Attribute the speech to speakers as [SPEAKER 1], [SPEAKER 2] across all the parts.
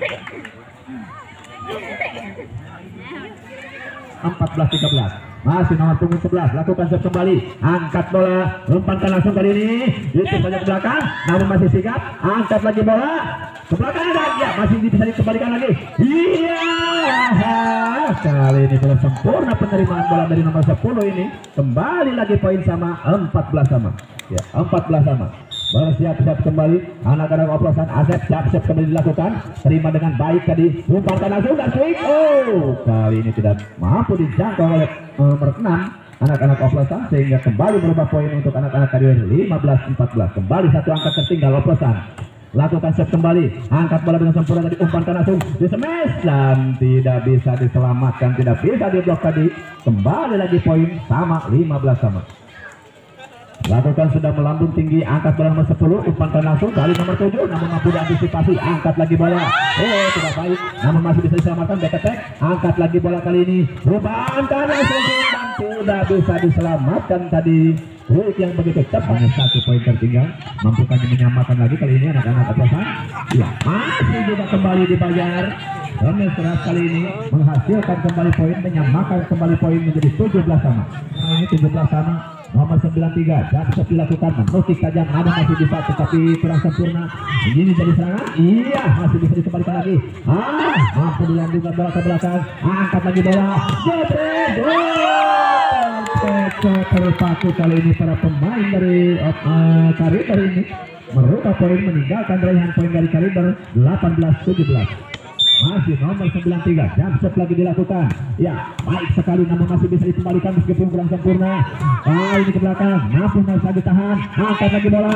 [SPEAKER 1] 14-13. Masih nomor punggung 11, lakukan serve kembali, angkat bola, umpankan langsung kali ini, itu saja ke belakang, namun masih sigap, angkat lagi bola, ke belakang dan ya masih bisa dikembalikan lagi. Iya, kali ini belum sempurna penerimaan bola dari nomor 10 ini, kembali lagi poin sama, 14 sama, ya 14 sama. Bersiap-siap kembali anak-anak oplosan. Asep siap-siap kembali dilakukan, terima dengan baik tadi, umpankan langsung dan swing. Oh, kali ini tidak mampu dijangkau oleh nomor 6 anak-anak oplosan, sehingga kembali berubah poin untuk anak-anak Kadiwir. 15-14, kembali satu angka tertinggal oplosan. Lakukan set kembali, angkat bola dengan sempurna tadi, umpankan langsung di smash dan tidak bisa diselamatkan, tidak bisa diblok tadi. Kembali lagi poin sama, 15 sama. Lakukan sudah melambung tinggi, angkat bola nomor 10, umpankan langsung dari nomor 7, namun mampu diantisipasi, angkat lagi bola. Oh, tidak baik, namun masih bisa diselamatkan, back attack, angkat lagi bola kali ini, umpankan langsung dan tidak bisa diselamatkan tadi. Yang begitu cepat, hanya 1 poin tertinggal, mampukah menyamakan lagi kali ini anak-anak oplosan? Ya, masih juga kembali dibayar. Romel keras kali ini menghasilkan kembali poin, menyamakan kembali poin menjadi 17 sama. Ini 17 sama. Nomor 93 dapat dilakukan, menusuk tajam, namun masih bisa tetapi kurang sempurna. Ini jadi serangan, iya masih bisa dikembalikan lagi. Mampu dilanjutkan bola ke belakang, angkat lagi bola, jebret, terpaku kali ini para pemain dari Kaliber ini merubah poin, meninggalkan raihan poin dari Kaliber 18-17. Masih nomor 93, jump shot lagi dilakukan, ya baik sekali, namun masih bisa dikembalikan meskipun kurang sempurna. Ini ke belakang, mampu masih ditahan, angkat lagi bola,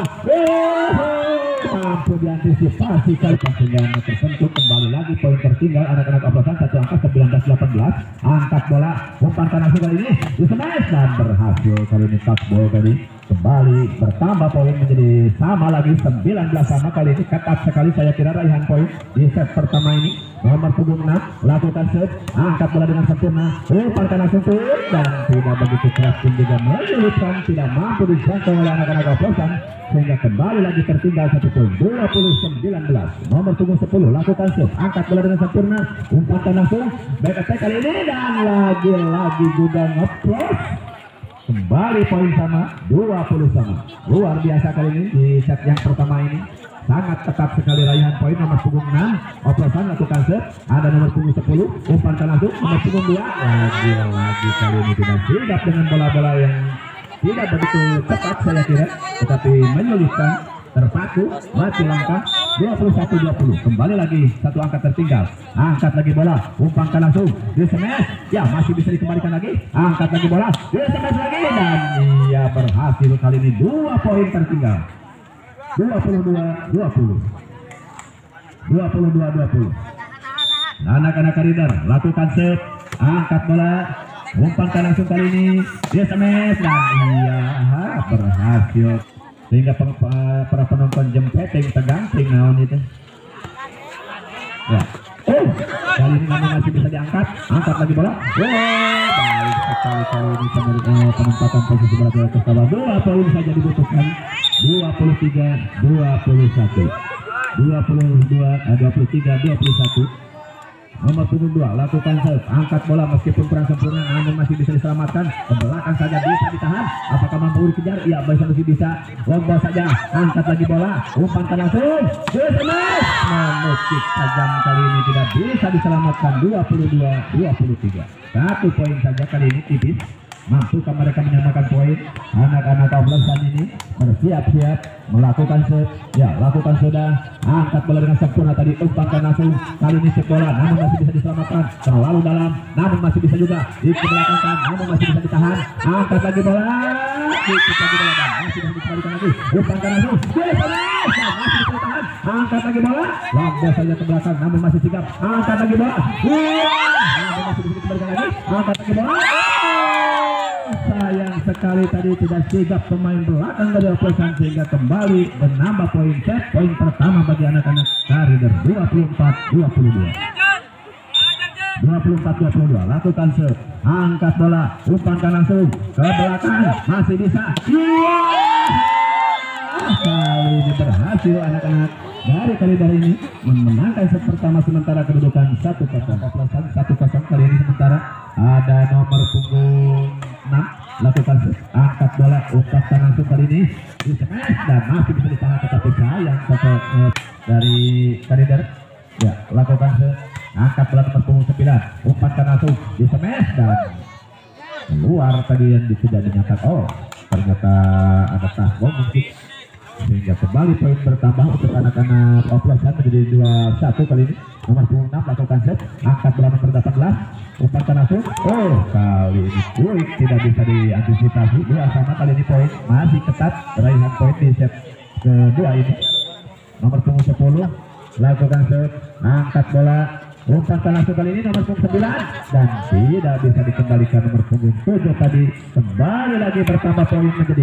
[SPEAKER 1] mampu diantisipasi kali sehingga tersentuh. Kembali lagi poin tertinggal anak-anak oplosan, satu angka 19-18. Angkat bola, umpankan langsung kali ini di smash dan berhasil kali ini touchball tadi. Kembali bertambah poin menjadi sama lagi 19 sama. Kali ini ketat sekali saya kira raihan poin di set pertama ini. Nomor punggung 6 lakukan set, angkat bola dengan sempurna, umpankan langsung dan tidak begitu keras pun juga menyulitkan, tidak mampu dijangkau oleh anak-anak oplosan sehingga kembali lagi tertinggal 1 poin, 20-19. Nomor punggung 10 lakukan set, angkat bola dengan sempurna, umpankan langsung, back attack kali ini dan lagi-lagi juga ngeplos. Kembali poin sama, 20 sama. Luar biasa kali ini di set yang pertama ini. Sangat ketat sekali raihan poin. Nomor punggung 6 oplosan lakukan set, ada nomor punggung 10, umpankan langsung, nomor punggung 2 lagi kali ini tidak sigap dengan bola-bola yang tidak begitu ketat saya kira, tetapi menyulitkan, terpaku, mati langkah. 21-20, kembali lagi satu angka tertinggal, angkat lagi bola, umpankan langsung di smash, ya masih bisa dikembalikan lagi, angkat lagi bola di smash lagi dan ia berhasil kali ini 2 poin tertinggal, 22-20. Anak-anak Kaliber lakukan set, angkat bola, umpankan langsung kali ini di smash dan ia berhasil sehingga para penonton jempeting tegang naon itu ya. Kali ini namun masih bisa diangkat, angkat lagi bola, baik sekali kali ini penempatan posisi bola ke bawah. 2 poin saja dibutuhkan, 23-21. Nomor punggung 2 lakukan serve, angkat bola meskipun kurang sempurna namun masih bisa diselamatkan, ke belakang saja bisa ditahan, apakah mampu dikejar? Iya masih bisa, lomba saja, angkat lagi bola, umpankan langsung, menusuk tajam kali ini tidak bisa diselamatkan. 22-23, 1 poin saja kali ini tipis. Mampukah mereka menyamakan poin? Anak-anak oplosan ini bersiap-siap melakukan set, ya lakukan sudah, angkat bola dengan sempurna tadi, umpankan langsung, kali ini set bola namun masih bisa diselamatkan, terlalu dalam namun masih bisa juga dikebelakangkan, namun masih bisa ditahan, angkat lagi bola, masih bisa dikembalikan lagi, umpankan langsung, masih bisa ditahan, angkat lagi bola, lambung saja ke belakang namun masih sigap, angkat lagi bola, namun masih bisa dikembalikan lagi, angkat lagi bola. Sayang sekali tadi tidak sigap pemain belakang dari oplosan sehingga kembali menambah poin set. Poin pertama bagi anak-anak Kaliber, 24-22. 24-22, lakukan serve, angkat bola, umpankan langsung ke belakang, masih bisa, kali ini berhasil anak-anak dari Kalider ini memenangkan set pertama sementara kedudukan 1-0. Oplosan 1-0 kali ini sementara ada nomor punggung 6 lakukan set, angkat bola umpan langsung kali ini di smash dan masih bisa ditahan tetapi sayang dari Kalider. Ya, lakukan set, angkat bola nomor punggung 9 umpan langsung di smash dan keluar tadi yang tidak dinyatakan. Oh, ternyata ada tasbom mungkin sehingga kembali poin bertambah untuk anak-anak oplosan menjadi 2-1 kali ini. Nomor 6 lakukan set, angkat bola nomor 18 umpan langsung. Oh, kali ini quick tidak bisa diantisipasi. 2-sama kali ini poin masih ketat raihan poin di set kedua ini. Nomor 10 lakukan set, angkat bola umpan langsung kali ini nomor punggung 9 dan tidak bisa dikembalikan nomor punggung 7 tadi. Kembali lagi bertambah poin menjadi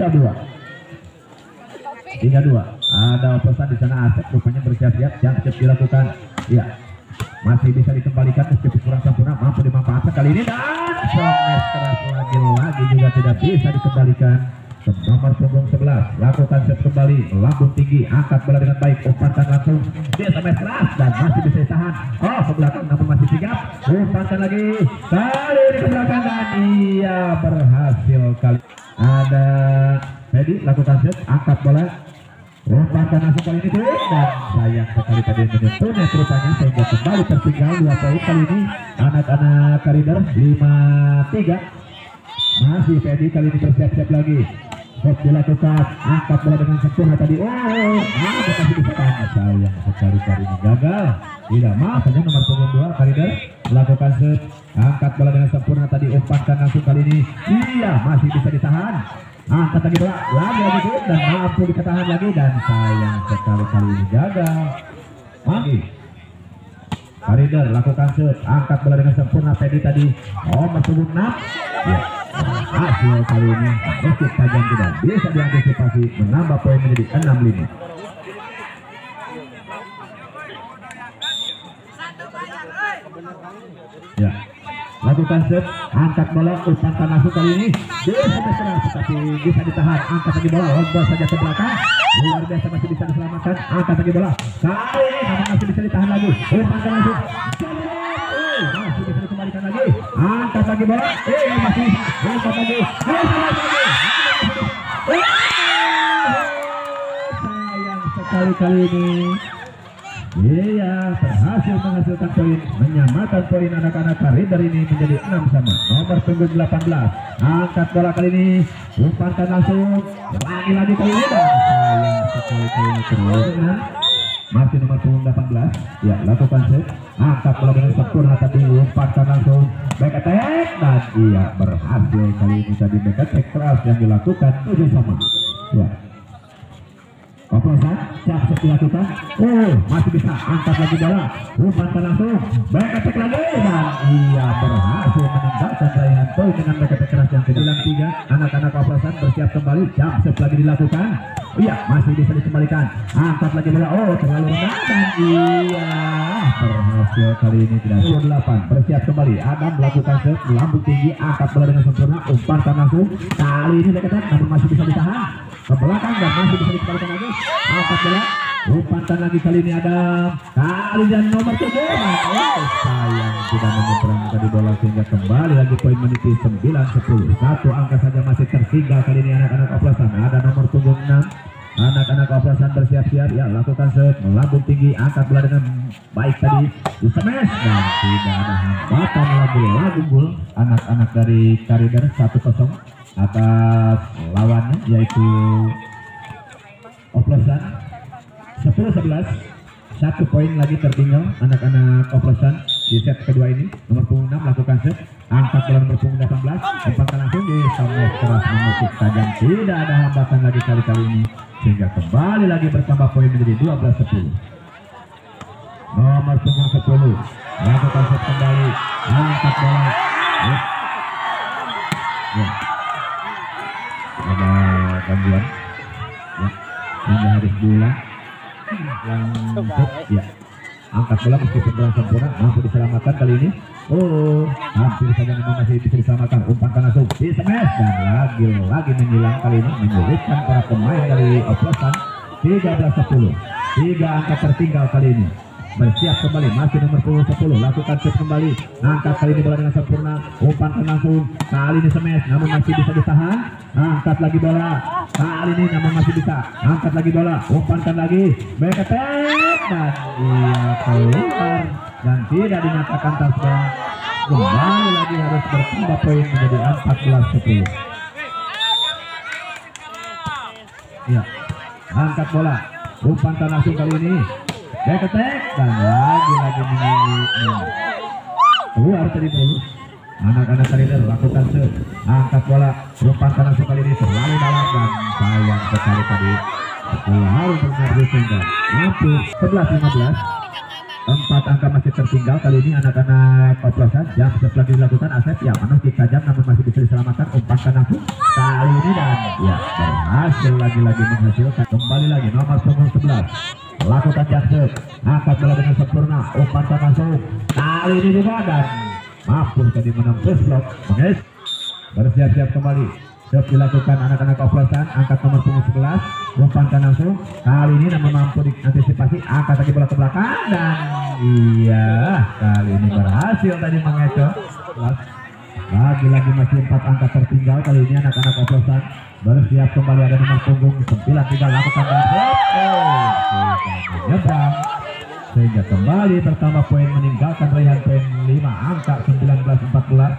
[SPEAKER 1] 3-2. Ada oplosan di sana. Asep rupanya bersiap-siap yang siap dilakukan. Ya, masih bisa dikembalikan meskipun kurang sempurna, mampu dimanfaatkan kali ini dan smash keras lagi juga tidak bisa dikembalikan. Nomor punggung 11 lakukan set kembali, lambung tinggi, angkat bola dengan baik, umpankan langsung dia smash keras dan masih bisa ditahan. Oh, ke belakang namun masih sigap, umpankan lagi kali ini ke belakang dan ia berhasil kali. Ada Fedi lakukan set, angkat bola umpankan langsung kali ini dan sayang sekali tadi menyentuhnya rupanya sehingga kembali tertinggal 2 poin kali ini anak-anak Kalider 5-3. Masih Fedi kali ini bersiap-siap lagi. Set dilakukan, angkat bola dengan sempurna tadi. Oh, masih bisa tahan. Sayang sekali kali ini gagal. Tidak maaf saja nomor punggung 2 Kalider melakukan set, angkat bola dengan sempurna tadi, umpankan langsung kali ini. Iya, masih bisa ditahan. Angkat lagi bola, lagi dan mampu ditahan lagi dan sayang sekali kali ini gagal. Lagi Kalider lakukan set, angkat bola dengan sempurna Fedi tadi. Nomor punggung 6. Ya, hasil kali ini meski tajam tidak bisa diantisipasi, menambah poin menjadi 6-5. Ya, lakukan set, angkat bola, umpan langsung kali ini bisa serang tetapi bisa ditahan. Angkat lagi bola, lompat saja ke belakang, luar biasa masih bisa diselamatkan. Angkat lagi bola kali ini namun masih bisa ditahan lagi, umpan langsung masih bisa dikembalikan lagi, angkat lagi bola, masih angkat lagi, sayang sekali kali ini. Iya, berhasil menghasilkan poin, menyamakan poin anak-anak Kalider ini menjadi 6-sama. Nomor punggung 18 angkat bola kali ini, umpankan langsung lagi kali ini dan sayang sekali kali ini terus. Masih nomor punggung 18 ya, lakukan set, angkat bola dengan sempurna tadi, umpankan langsung back attack dan iya berhasil kali ini tadi back attack keras yang dilakukan 7-sama. Ya, oplosan siap dilakukan. Oh, masih bisa angkat lagi bola, umpankan langsung back attack lagi dan iya berhasil meninggalkan raihan poin dengan back attack keras yang ke-3. Anak-anak oplosan bersiap kembali, siap lagi dilakukan. Iya, masih bisa dikembalikan, angkat lagi bola. Oh, terlalu rendah dan iya berhasil kali ini tidak. 8 bersiap kembali, Adam melakukan set, lambung tinggi, angkat bola dengan sempurna, umpankan langsung kali ini back attack namun masih bisa ditahan ke belakang dan masih bisa dikembalikan lagi, angkat bola, umpankan lagi kali ini Adam, kali dan nomor 7. Oh, sayang tidak menyeberang tadi bola sehingga kembali lagi poin menipis 9-10. Satu angka saja masih tertinggal kali ini anak-anak oplosan. Ada nomor punggung 6 anak-anak oplosan bersiap-siap ya, lakukan set, melambung tinggi, angkat bola dengan baik tadi, smash dan tidak ada hambatan lagu gol. Anak-anak dari Kalider 1-0 atas lawannya yaitu oplosan 10-11. 1 poin lagi tertinggal anak-anak oplosan di set kedua ini. Nomor punggung 6 lakukan set, angkat bola nomor punggung 18, umpankan langsung di smash keras menusuk tajam, tidak ada hambatan lagi kali ini sehingga kembali lagi bertambah poin menjadi 12-10. Nomor punggung 10 lakukan set kembali, angkat bola. Ya, ada gangguan ya, yang harus diulang. Ya, angkat bola meskipun kurang sempurna, mampu diselamatkan kali ini. Oh, hampir saja memang masih bisa diselamatkan. Umpan langsung di smash dan lagi menghilang kali ini, menyulitkan para pemain dari oplosan. 13-10, 3 angka tertinggal kali ini. Bersiap kembali, masih nomor 10, lakukan set kembali, angkat kali ini bola dengan sempurna, umpankan langsung, kali ini smash, namun masih bisa ditahan, angkat lagi bola, kali ini namun masih bisa, angkat lagi bola, umpankan lagi, back attack, dan ia keluar, dan tidak dinyatakan touchdown. Kembali lagi harus bertambah poin menjadi 14-10. Ya, angkat bola, umpankan langsung kali ini, back attack, dan lagi menyanyi keluar tadi dulu. Anak-anak Rider lakukan set, angkat bola, umpankan langsung kali ini terlalu dalam dan sayang sekali tadi harus bermain sehingga mampu 11-15. 4 angka masih tertinggal kali ini anak-anak oplosan. Jam set lagi dilakukan Asep, ya Manus kick tajam namun masih bisa diselamatkan, umpankan langsung kali ini dan ya berhasil lagi menghasilkan. Kembali lagi nomor 11 lakukan jump, angkat bola dengan sempurna, umpankan langsung kali ini juga dan mampu tadi menembus blok. Guys, bersiap-siap kembali. Siap dilakukan anak-anak oplosan, angkat nomor 11, umpankan langsung kali ini namun mampu diantisipasi, angkat lagi bola ke belakang dan iya kali ini berhasil tadi mengecoh. Lagi masih 4 angka tertinggal kali ini anak-anak oplosan. Bersiap kembali, ada nomor punggung 9 tinggal lakukan dan menyeberang sehingga kembali bertambah poin, meninggalkan raihan poin 5 angka 19-14.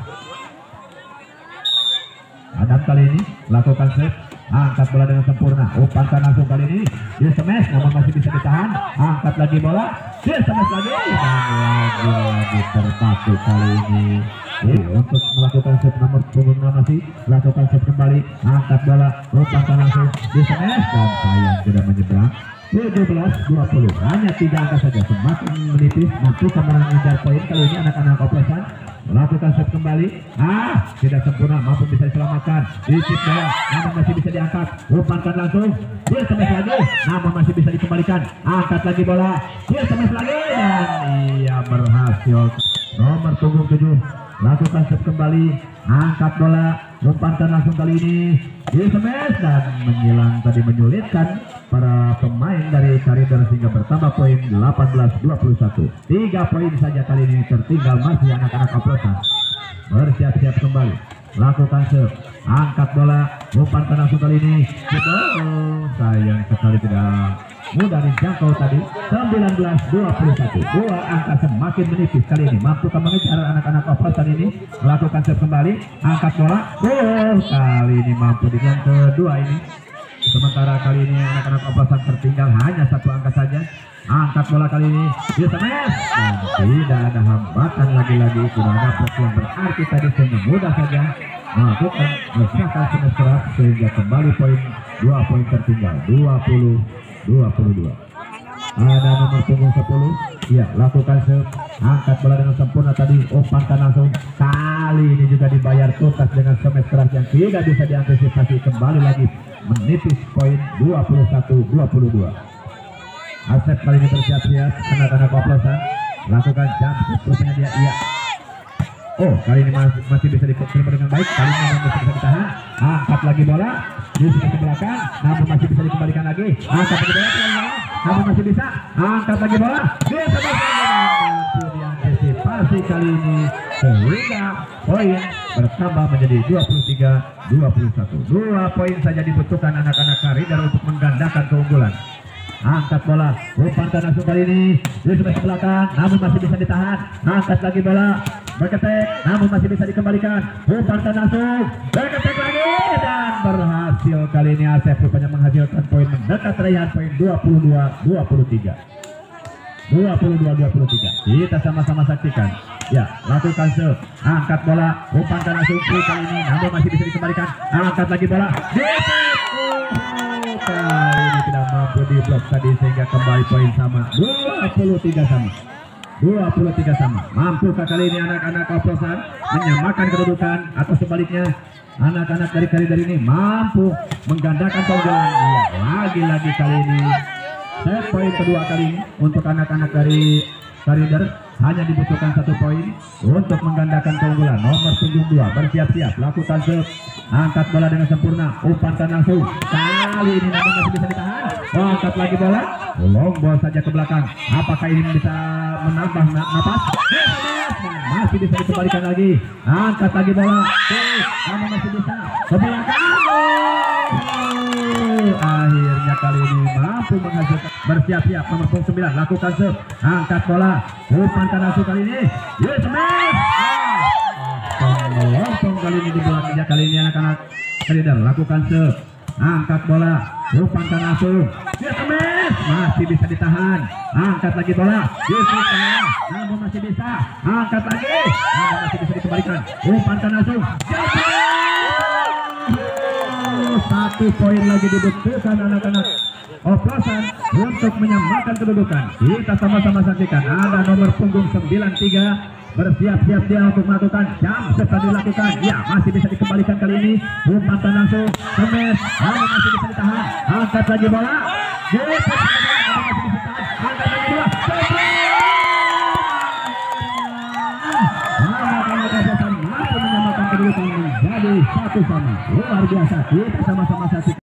[SPEAKER 1] Adam kali ini lakukan set, angkat bola dengan sempurna, umpankan langsung kali ini dia smash namun masih bisa ditahan, angkat lagi bola, dia smash lagi dan lagi terpaku kali ini. Untuk melakukan set nomor punggung masih lakukan set kembali, angkat bola, umpankan langsung dia smash dan sayang tidak menyeberang. 17-20, hanya 3 angka saja, semakin menipis, mampu mengejar poin kali ini anak-anak oplosan. Melakukan set kembali, tidak sempurna, mampu bisa diselamatkan, dicip bola namun masih bisa diangkat, umpankan langsung dia smash lagi namun masih bisa dikembalikan, angkat lagi bola dia smash lagi dan ia berhasil. Nomor punggung 7 lakukan set kembali, angkat bola, umpankan langsung kali ini dia smash dan menghilang tadi, menyulitkan para pemain dari Rider sehingga bertambah poin 18-21. 3 poin saja kali ini tertinggal masih anak-anak oplosan. Bersiap-siap kembali, lakukan set, angkat bola, umpankan langsung kali ini. Sayang sekali tidak mudah dijangkau tadi. 19-21, 2 angka semakin menipis kali ini. Mampukah mengejar anak-anak oplosan ini? Lakukan set kembali, angkat bola, kali ini mampu di yang kedua ini. Sementara kali ini anak-anak oplosan tertinggal hanya 1 angka saja. Angkat bola kali ini dia smash dan tidak ada hambatan lagi sudah ada blok yang berarti tadi sehingga mudah saja melakukan menyelesaikan smash keras sehingga kembali poin 2 poin tertinggal 20-22. Ada nomor punggung 10, ya lakukan set, angkat bola dengan sempurna tadi, umpankan langsung kali ini juga dibayar tuntas dengan smash keras yang tidak bisa diantisipasi, kembali lagi menipis poin 21-22. Asep kali ini bersiap-siap, anak-anak oplosan lakukan jump set, rupanya dia iya. Kali ini masih bisa diterima dengan baik, kali ini masih bisa ditahan, angkat lagi bola di sisi belakang namun masih bisa dikembalikan lagi, angkat lagi bola namun masih bisa, angkat lagi bola dia sampai diantisipasi kali ini sehingga poin bertambah menjadi 23-21. 2 poin saja dibutuhkan anak-anak Rider untuk menggandakan keunggulan. Angkat bola, umpankan langsung kali ini di sebelah belakang namun masih bisa ditahan, angkat lagi bola, back attack namun masih bisa dikembalikan, umpankan langsung, back attack lagi dan berhasil kali ini Asep rupanya menghasilkan poin mendekat raihan poin 22-23. Kita sama-sama saksikan. Ya, lakukan set, angkat bola, umpankan langsung kali ini namun masih bisa dikembalikan, angkat lagi bola, kali ini tidak mampu di blok tadi sehingga kembali poin sama 23 sama. Mampukah kali ini anak-anak oplosan menyamakan kedudukan atau sebaliknya anak-anak dari Rider ini mampu menggandakan keunggulan? Iya, lagi-lagi kali ini set poin kedua kali ini untuk anak-anak dari Karider. Hanya dibutuhkan 1 poin untuk menggandakan keunggulan. Nomor punggung 2 bersiap-siap lakukan serve, angkat bola dengan sempurna, umpankan langsung. Kali ini namun masih bisa ditahan. Angkat lagi bola, long ball saja ke belakang. Apakah ini bisa menambah napas? Masih bisa dikembalikan lagi. Angkat lagi bola, namun masih bisa ke belakang. Akhirnya kali ini mampu menghasilkan. Bersiap-siap nomor punggung 9 lakukan serve, angkat bola, umpankan langsung kali ini. Yes, smash. Melompong kali ini di belakangnya. Kali ini anak-anak Karider lakukan serve, angkat bola, umpankan langsung. Yes, smash. Masih bisa ditahan. Angkat lagi bola. Yes, namun masih bisa. Angkat lagi. Namun masih bisa dikembalikan. Umpankan langsung. Satu poin lagi dibutuhkan anak-anak oplosan untuk menyamakan kedudukan. Kita sama-sama saksikan. Ada nomor punggung 93 bersiap-siap dia untuk melakukan jump serta dilakukan. Ya, masih bisa dikembalikan kali ini. Umpan langsung smash, masih bisa ditahan. Angkat lagi bola. Angkat lagi bola. Mampu menyamakan kedudukan menjadi 1-1. Luar biasa. Kita sama-sama saksikan.